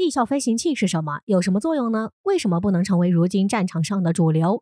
地效飞行器是什么？有什么作用呢？为什么不能成为如今战场上的主流？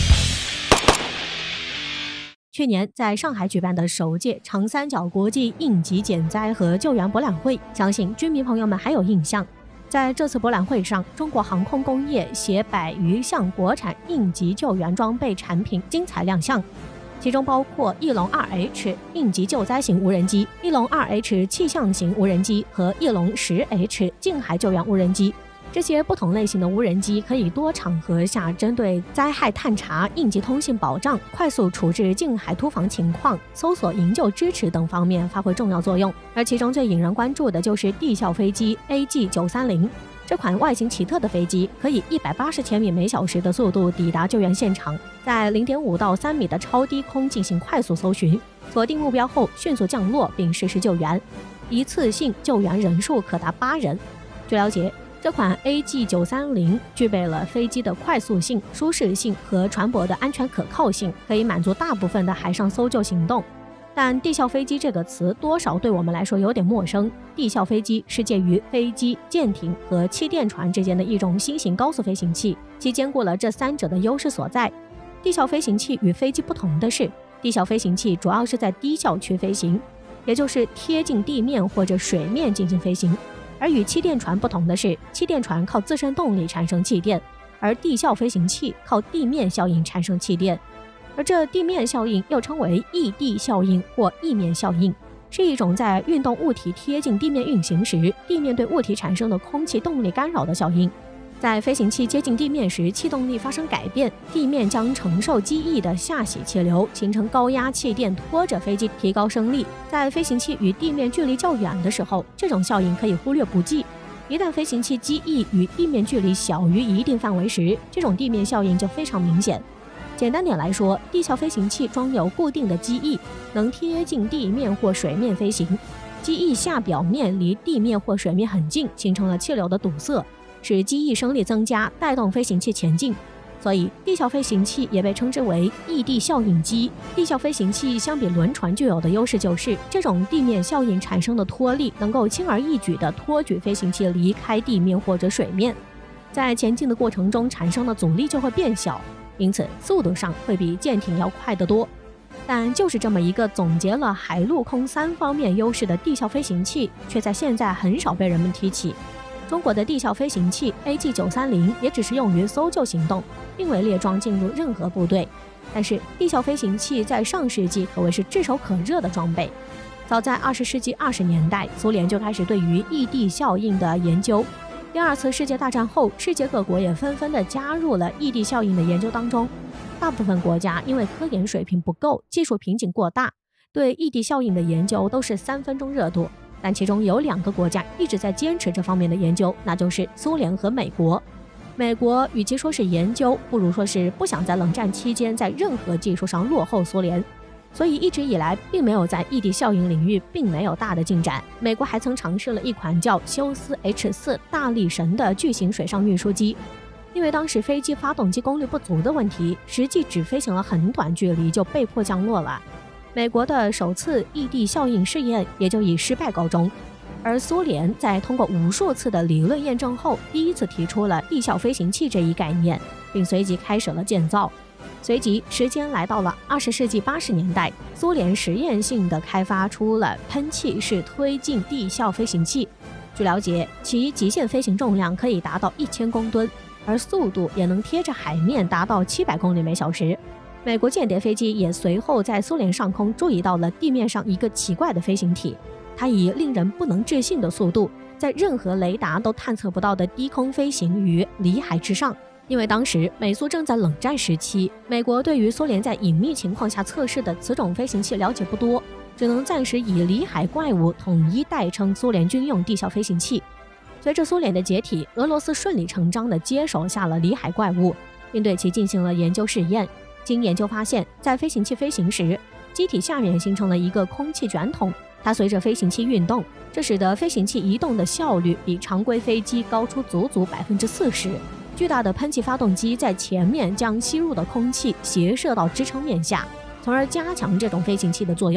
去年在上海举办的首届长三角国际应急减灾和救援博览会，相信军迷朋友们还有印象。在这次博览会上，中国航空工业携100余项国产应急救援装备产品精彩亮相，其中包括翼龙 2H 应急救灾型无人机、翼龙 2H 气象型无人机和翼龙 10H 近海救援无人机。这些不同类型的无人机可以多场合下针对灾害探查、应急通信保障、快速处置近海突防情况、搜索营救支持等方面发挥重要作用。而其中最引人关注的就是地效飞机 AG930。这款外形奇特的飞机可以180千米每小时的速度抵达救援现场，在0.5到3米的超低空进行快速搜寻，锁定目标后迅速降落并实施救援，一次性救援人数可达8人。据了解，这款 AG930 具备了飞机的快速性、舒适性和船舶的安全可靠性，可以满足大部分的海上搜救行动。但地效飞机这个词多少对我们来说有点陌生。地效飞机是介于飞机、舰艇和气垫船之间的一种新型高速飞行器，其兼顾了这三者的优势所在。地效飞行器与飞机不同的是，地效飞行器主要是在低效区飞行，也就是贴近地面或者水面进行飞行。而与气垫船不同的是，气垫船靠自身动力产生气垫，而地效飞行器靠地面效应产生气垫。而这地面效应又称为异地效应或异面效应，是一种在运动物体贴近地面运行时，地面对物体产生的空气动力干扰的效应。在飞行器接近地面时，气动力发生改变，地面将承受机翼的下洗气流，形成高压气垫拖着飞机提高升力。在飞行器与地面距离较远的时候，这种效应可以忽略不计。一旦飞行器机翼与地面距离小于一定范围时，这种地面效应就非常明显。简单点来说，地效飞行器装有固定的机翼，能贴近地面或水面飞行。机翼下表面离地面或水面很近，形成了气流的堵塞，使机翼升力增加，带动飞行器前进。所以地效飞行器也被称之为异地效应机。地效飞行器相比轮船具有的优势就是，这种地面效应产生的拖力能够轻而易举地拖举飞行器离开地面或者水面，在前进的过程中产生的阻力就会变小，因此速度上会比舰艇要快得多。但就是这么一个总结了海陆空3方面优势的地效飞行器，却在现在很少被人们提起。中国的地效飞行器 AG930 也只是用于搜救行动，并未列装进入任何部队。但是地效飞行器在上世纪可谓是炙手可热的装备。早在20世纪20年代，苏联就开始对于异地效应的研究。第2次世界大战后，世界各国也纷纷地加入了异地效应的研究当中。大部分国家因为科研水平不够，技术瓶颈过大，对异地效应的研究都是3分钟热度。但其中有2个国家一直在坚持这方面的研究，那就是苏联和美国。美国与其说是研究，不如说是不想在冷战期间在任何技术上落后苏联，所以一直以来并没有在异地效应领域并没有大的进展。美国还曾尝试了一款叫休斯 H4 大力神的巨型水上运输机，因为当时飞机发动机功率不足的问题，实际只飞行了很短距离就被迫降落了。美国的首次异地效应试验也就以失败告终，而苏联在通过无数次的理论验证后，第一次提出了地效飞行器这一概念，并随即开始了建造。随即时间来到了20世纪80年代，苏联实验性的开发出了喷气式推进地效飞行器。据了解，其极限飞行重量可以达到1000公吨，而速度也能贴着海面达到700公里每小时。美国间谍飞机也随后在苏联上空注意到了地面上一个奇怪的飞行体，它以令人不能置信的速度，在任何雷达都探测不到的低空飞行于里海之上。因为当时美苏正在冷战时期，美国对于苏联在隐秘情况下测试的此种飞行器了解不多，只能暂时以里海怪物统一代称苏联军用地效飞行器。随着苏联的解体，俄罗斯顺理成章地接手下了里海怪物，并对其进行了研究试验。经研究发现，在飞行器飞行时，机体下面形成了一个空气卷筒，它随着飞行器运动，这使得飞行器移动的效率比常规飞机高出足足40%。巨大的喷气发动机在前面将吸入的空气斜射到支撑面下，从而加强这种飞行器的作用。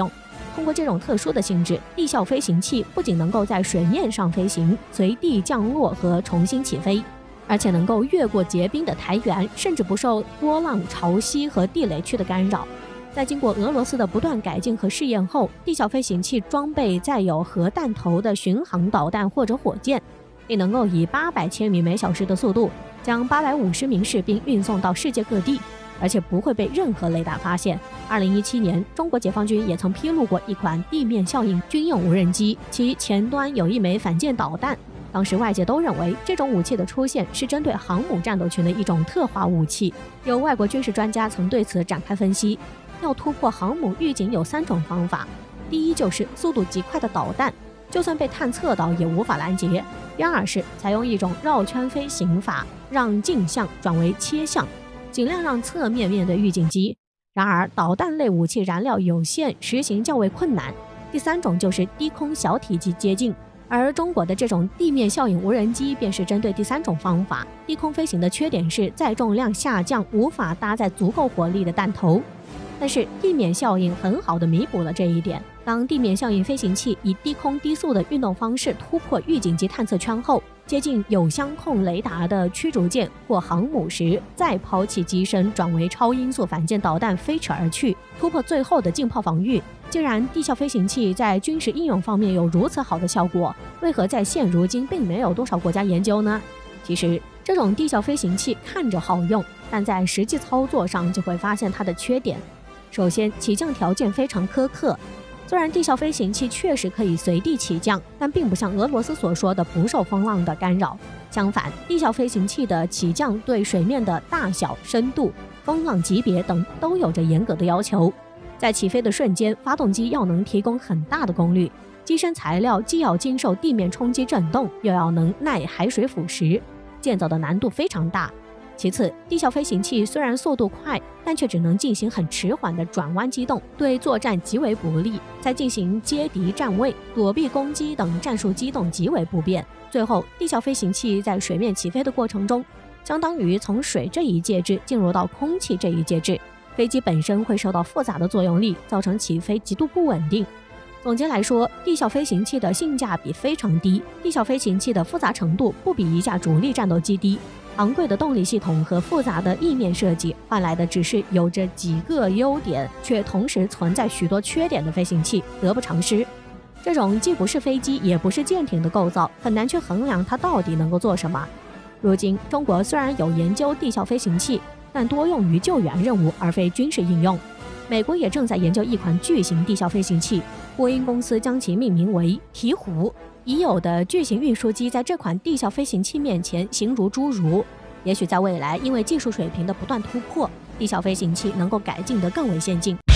通过这种特殊的性质，地效飞行器不仅能够在水面上飞行、随地降落和重新起飞，而且能够越过结冰的台原，甚至不受波浪、潮汐和地雷区的干扰。在经过俄罗斯的不断改进和试验后，地效飞行器装备载有核弹头的巡航导弹或者火箭，并能够以800千米每小时的速度将850名士兵运送到世界各地，而且不会被任何雷达发现。2017年，中国解放军也曾披露过一款地面效应军用无人机，其前端有一枚反舰导弹。当时外界都认为这种武器的出现是针对航母战斗群的一种特化武器。有外国军事专家曾对此展开分析，要突破航母预警有3种方法。第一就是速度极快的导弹，就算被探测到也无法拦截。第二是采用一种绕圈飞行法，让镜像转为切向，尽量让侧面面对预警机。然而导弹类武器燃料有限，实行较为困难。第3种就是低空小体积接近，而中国的这种地面效应无人机便是针对第3种方法。低空飞行的缺点是载重量下降，无法搭载足够火力的弹头，但是地面效应很好地弥补了这一点。当地面效应飞行器以低空低速的运动方式突破预警机探测圈后，接近有相控雷达的驱逐舰或航母时，再抛弃机身转为超音速反舰导弹飞驰而去，突破最后的近炮防御。既然地效飞行器在军事应用方面有如此好的效果，为何在现如今并没有多少国家研究呢？其实这种地效飞行器看着好用，但在实际操作上就会发现它的缺点。首先，起降条件非常苛刻。虽然地效飞行器确实可以随地起降，但并不像俄罗斯所说的不受风浪的干扰。相反，地效飞行器的起降对水面的大小、深度、风浪级别等都有着严格的要求。在起飞的瞬间，发动机要能提供很大的功率，机身材料既要经受地面冲击震动，又要能耐海水腐蚀，建造的难度非常大。其次，地效飞行器虽然速度快，但却只能进行很迟缓的转弯机动，对作战极为不利，在进行接敌站位、躲避攻击等战术机动极为不便。最后，地效飞行器在水面起飞的过程中，相当于从水这一介质进入到空气这一介质，飞机本身会受到复杂的作用力，造成起飞极度不稳定。总结来说，地效飞行器的性价比非常低，地效飞行器的复杂程度不比一架主力战斗机低。昂贵的动力系统和复杂的翼面设计换来的只是有着几个优点，却同时存在许多缺点的飞行器，得不偿失。这种既不是飞机也不是舰艇的构造，很难去衡量它到底能够做什么。如今，中国虽然有研究地效飞行器，但多用于救援任务而非军事应用。美国也正在研究一款巨型地效飞行器，波音公司将其命名为鹈鹕。已有的巨型运输机在这款地效飞行器面前形如侏儒。也许在未来，因为技术水平的不断突破，地效飞行器能够改进得更为先进。